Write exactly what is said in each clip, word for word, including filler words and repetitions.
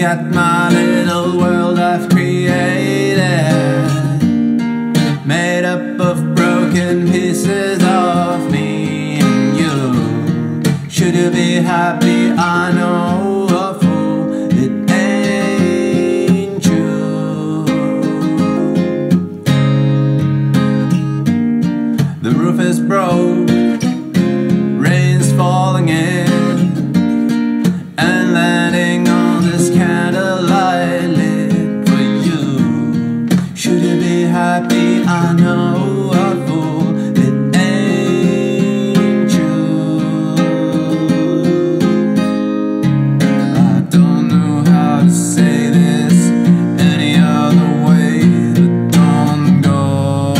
at my little world I've created, made up of broken pieces of me and you. Should you be happy? I know a fool, it ain't true. The roof is broke, rain's falling in and landing on this candlelight lit for you. Should you be happy? I know a fool, it ain't true. I don't know how to say this any other way, but don't go.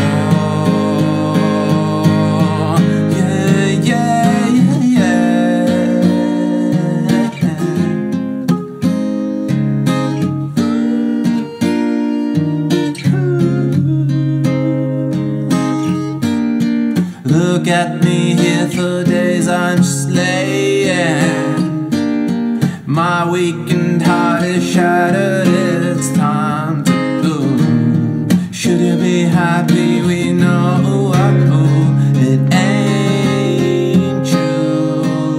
Yeah, yeah, yeah, yeah. Look at me here for days, I'm just laying. My weakened heart is shattered, it's time to boom. Should you be happy? We know a fool, it ain't true.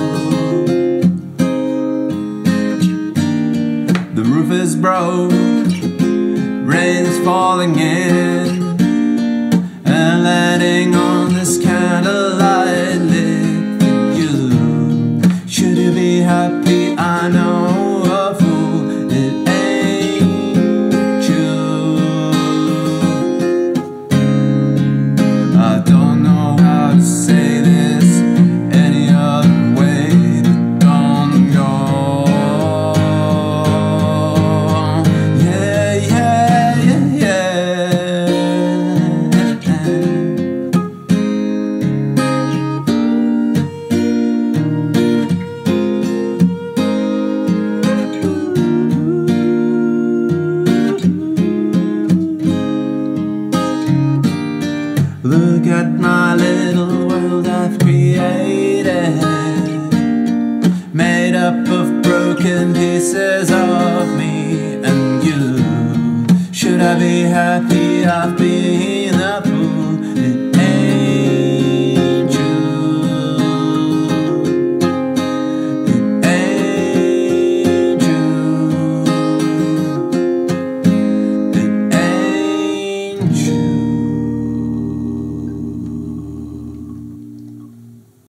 The roof is broke, rain's falling in and landing on this candlelight lit for you. Should you be happy? I know a fool, it ain't true. I don't know how to say this any other way, but don't go. Yeah, yeah, yeah, yeah. Look at my little world I've created, made up of broken pieces of me and you. Should I be happy? I've been